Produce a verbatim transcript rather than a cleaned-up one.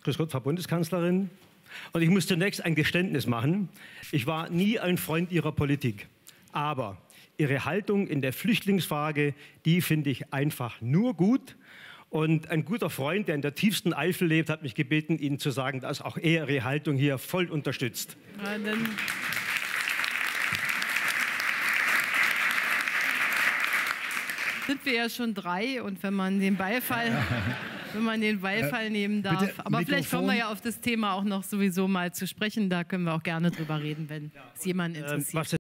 Grüß Gott, Frau Bundeskanzlerin. Und ich muss zunächst ein Geständnis machen. Ich war nie ein Freund Ihrer Politik. Aber Ihre Haltung in der Flüchtlingsfrage, die finde ich einfach nur gut. Und ein guter Freund, der in der tiefsten Eifel lebt, hat mich gebeten, Ihnen zu sagen, dass auch er Ihre Haltung hier voll unterstützt. Ja, dann sind wir ja schon drei, und wenn man den Beifall, wenn man den Beifall nehmen darf. Bitte, aber Mikrofon. vielleicht kommen wir ja auf das Thema auch noch sowieso mal zu sprechen. Da können wir auch gerne drüber reden, wenn es jemanden interessiert.